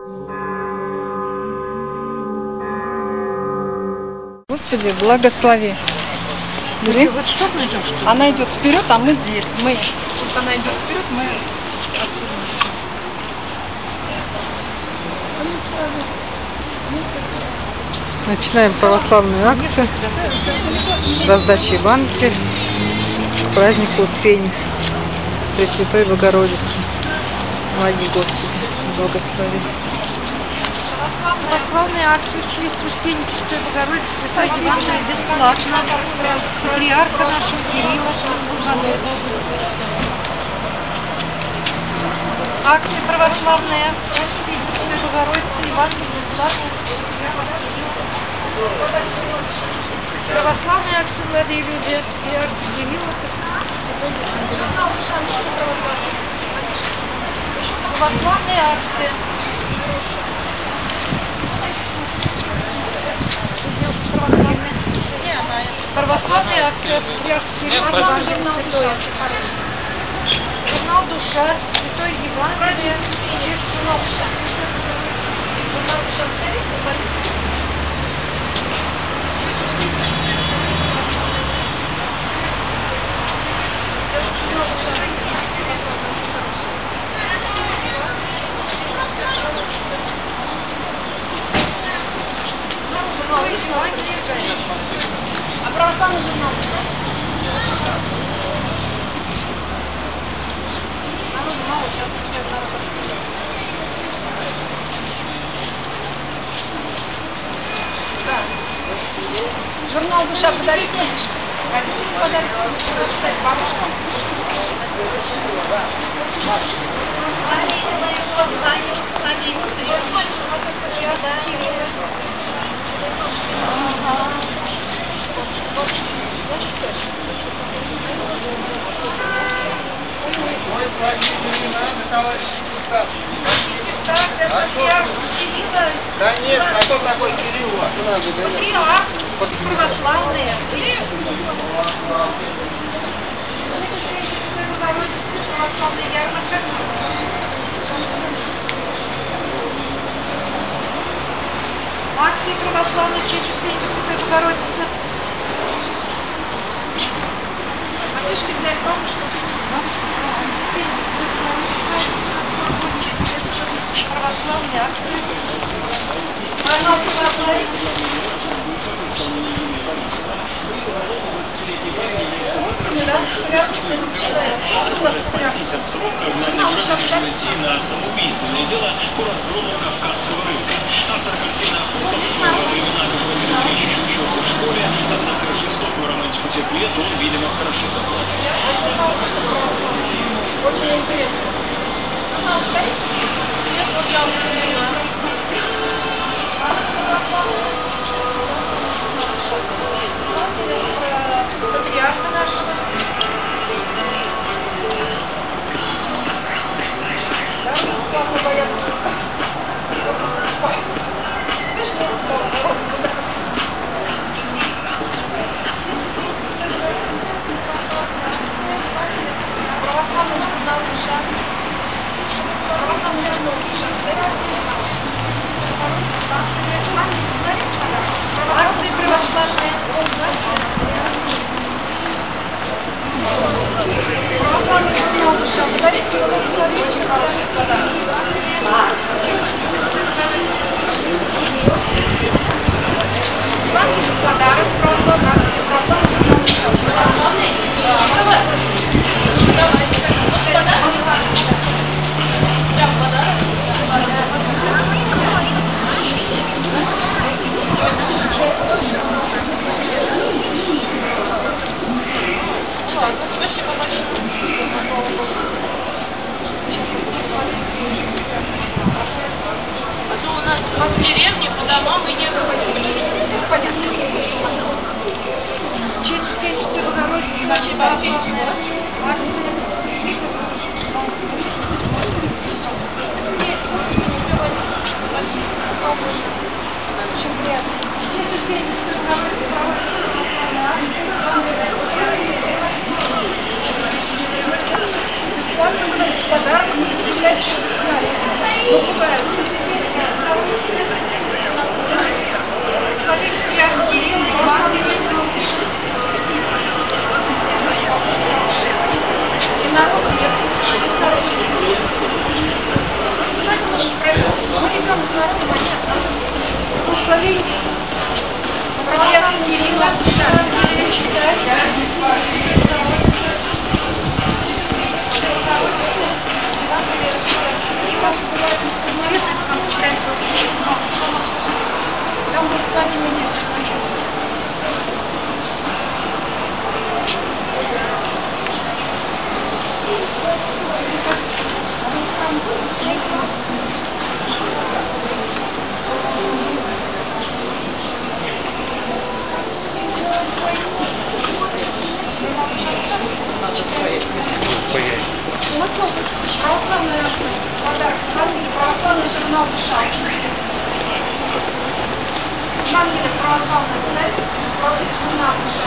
Господи, благослови. Вот что мы идем? Она идет вперед, а мы здесь. Вот она идет вперед, мы начинаем православную акцию раздачи банки к празднику Успения Пресвятой Богородицы. Помоги, Господи, благослови. Православная акция честь Успения Пресвятой Богородицы, Святой Евангелия бесплатно. Патриарха нашего Кирилла. Акция православная Пресвятой Богородицы, Евангелие бесплатно. Православная акция молодые люди, Патриарха Кирилла. Православная акция. Православная акция Патриарха Кирилла. Журнал «Душа», Святой Евангелие, журнал «Душа». А православный журнал? Народу мало, сейчас всех народу. Да. Журнал «Душа» подарить можешь? Хотите подарить? Рассказать бабушкам? Да нет, а кто такой Кирилл? Патриарх, православные. Православная ярмарка. Акции православной честь Пресвятой Богородицы. А ты что, для бабушки? Православные акции. На самоубийственное дело по разгрому Кавказского рынка. Автор картины охота во времена, когда Медведевич учился в школе, однако жестокую романтику тех лет он, видимо, хорошо забыл. Очень интересно. Патриарха нашего. В деревне по домам и не Честь Богородицы, подарок, журнал «Душа». Евангелие православной церкви против журнала «Душа».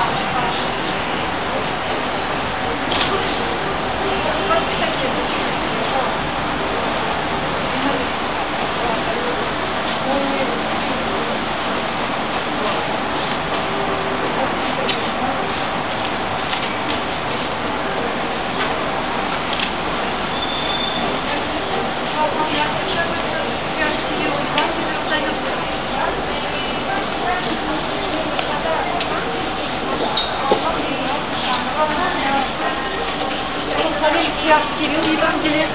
Кирилл Евангелие.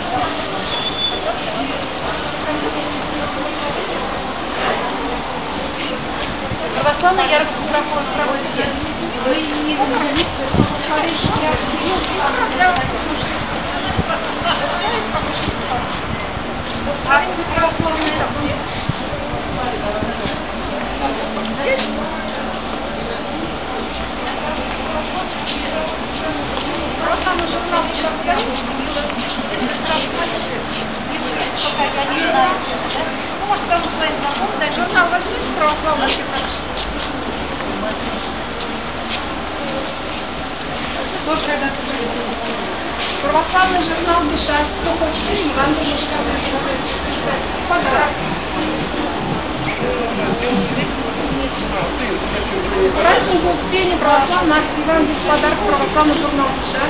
Православный яркий микрофон проводите. Вы не говорите, православный журнал «Душа». Может, там своим знакомым дать журнал возьмите православный журнал. Православный журнал «Душа». Кто хочет, Евангелие подарок. Празднику Успения православного Евангелие подарок православный журнал «Душа».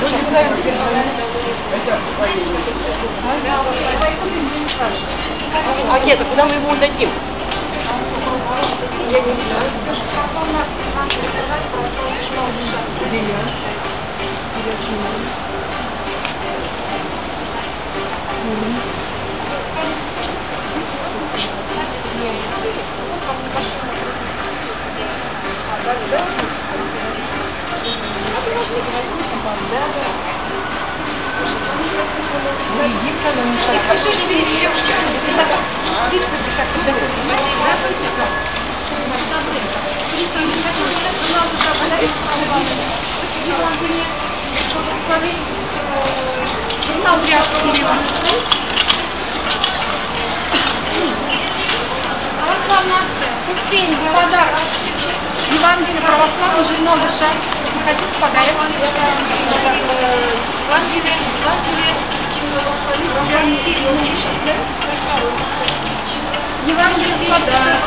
А нет, куда мы его дадим? Я не знаю. Журнал православная Успение, подарок. Евангелие православный журнал «Душа». Хотите подарок? Евангелие подарок.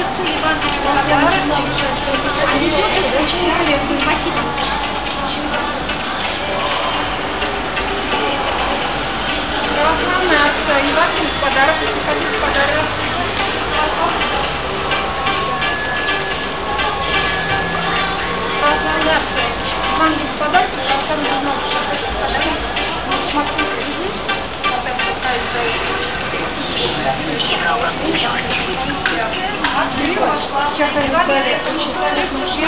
Очень интересно. Спасибо. Православная акция. Евангелие подарок. Хотите подарок? Православная акция. Евангелие подарок. Православный журнал «Душа». Хотите подарок? Москву привезли. Сейчас они стали почитали,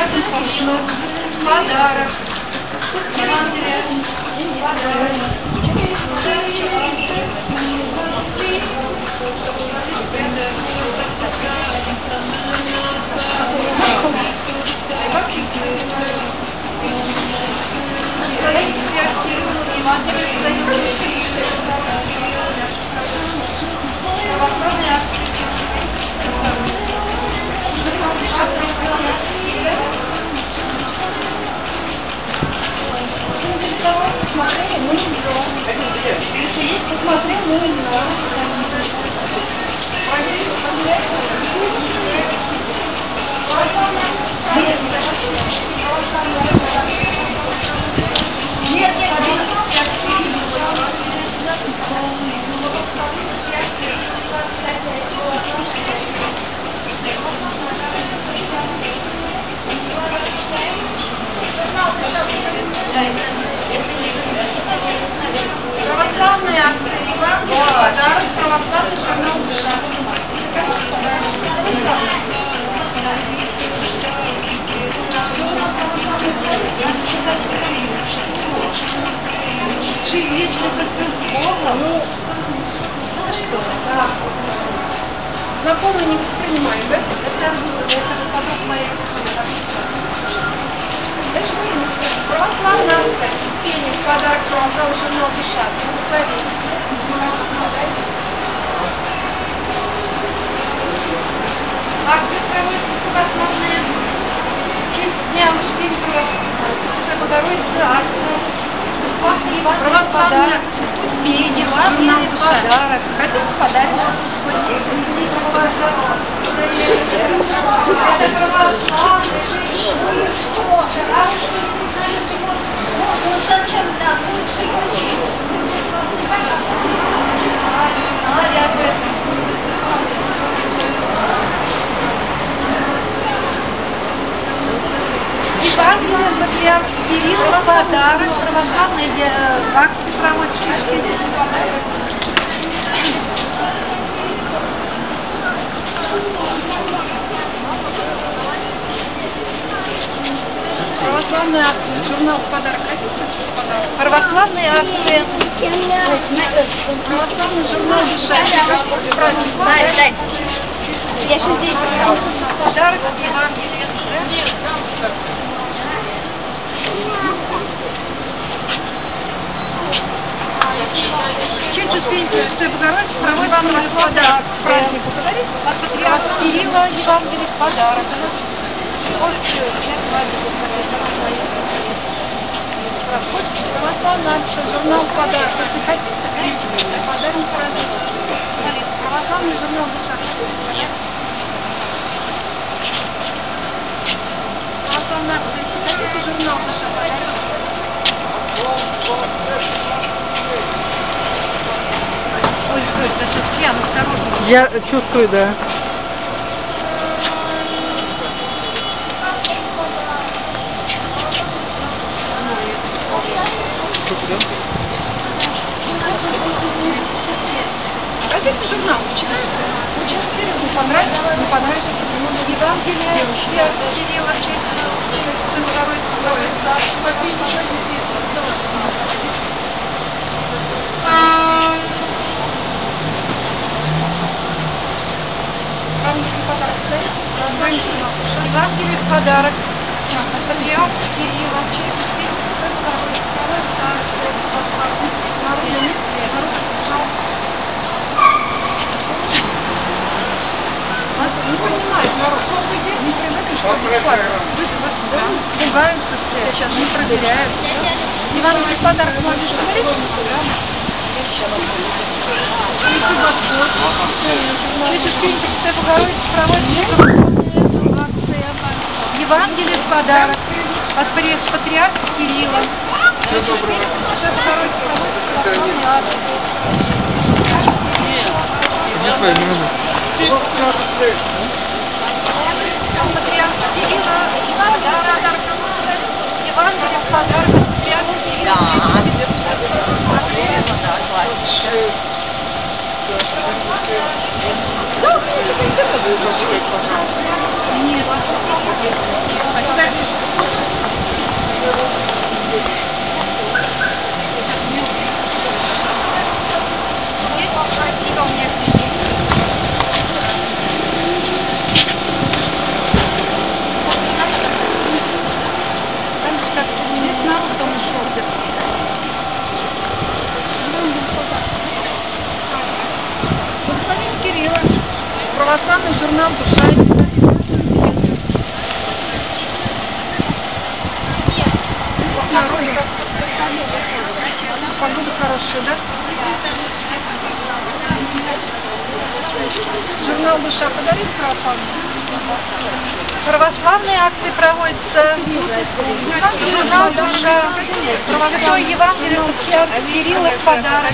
подарок. Евангелие. Православная акция, Евангелие, подарок, православный журнал «Душа». Знакомые не воспринимают, да? Это подруг моих. Православная акция, Успение, подарок, православный журнал «Душа». журнал «Подарок». Хотите подарок? Евангелие патриарх Кирилл, подарок, православные акции проводят через православные акции, журнал «Подарок». Православные акции. Православный журнал «Душа». Дай. Я сейчас здесь. Подарок Евангелие. Чеченский Богородицы проводит подарок к празднику. От патриарха Кирилла Евангелие подарок. Православный журнал «Подарок». Если хотите, подарим праздник. Православный журнал «Душа». Православный акция. Если хотите, журнал «Душа». Ой, что это сейчас пьян, осторожно. Я чувствую, да. Хотите журнал? Читайте. Очень интересно. Понравится? Не понравится? Евангелие Кирилла Евангелие в подарок. Патриарх Кирилла не понимает народ. Не привыкли, что пугаются все, сейчас не проверяют. Евангелие в подарок можешь говорить? Чеченский Богородицы проводит акция. Евангелие в подарок от патриарха Кирилла. Патриарха Кирилла, Евангелие в подарок от патриарха Кирилла. Православный журнал «Душа». Погода хорошая, да? Журнал «Душа» подарит православный? Православные акции проводятся. Журнал «Душа». Православное Евангелие патриарха Кирилла в подарок.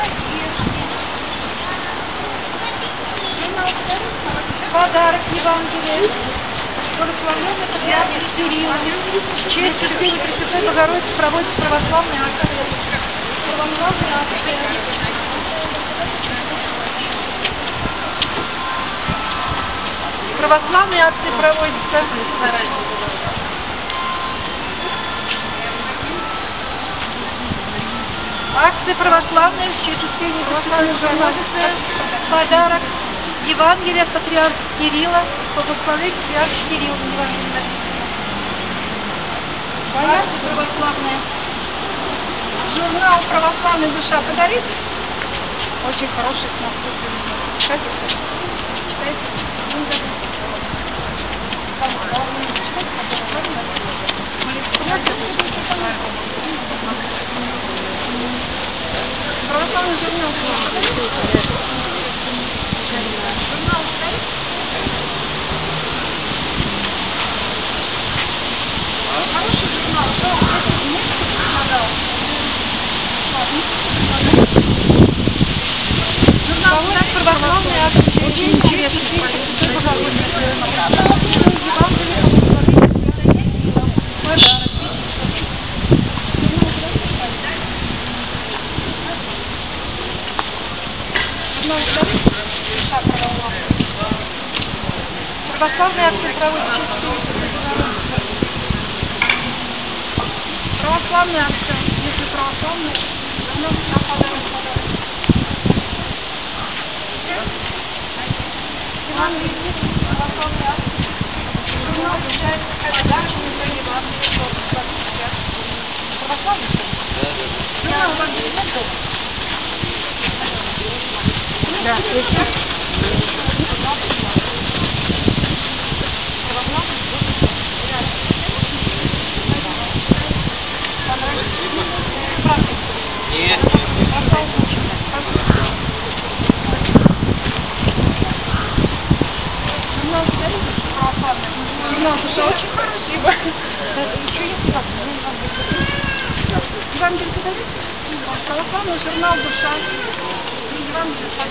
Подарок Евангелия. Благословенный патриарх Кирилла. В честь Пресвятой Пресвятой Богородицы проводится православная акция. Православная акция. Православные акции проводятся. Акции православные в честь православной журналисты. Подарок. Евангелие от патриарха Кирилла, благословение патриарха Кирилла. Акции православные. Журнал «Православная душа» подарит. Очень хороший кнопка. Читайте. Православный журнал. Хороший журнал. Журнал православный, очень интересный. Православный акция проводит православная акция, если православная, давно подарок. Православная акция. Журнал получается подарок, не вам, православный? Журнал вам не надо? Да, журнал душа очень красиво. Еще есть вам передали? Православный журнал душа. Вам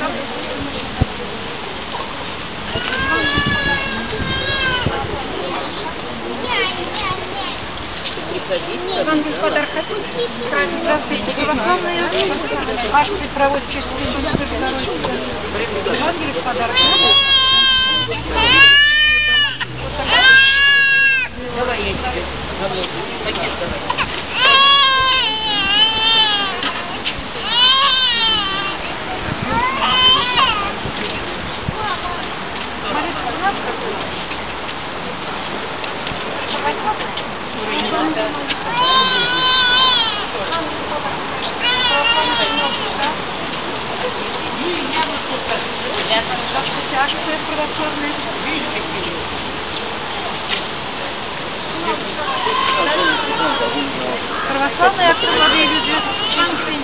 Иван Господар хотите? Здравствуйте, православные акции проводят в честь Иван Господар. Давай я тебе. Акция православная. Православная акция, молодые люди, очень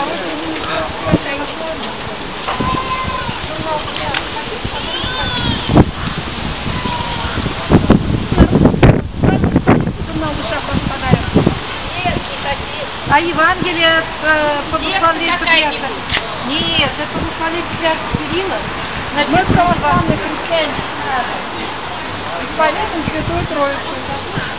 А Евангелие по благословению патриарха? Нет, это благословение патриарха Кирилла. Мы православные христиане. Исповедуем Святую Троицу.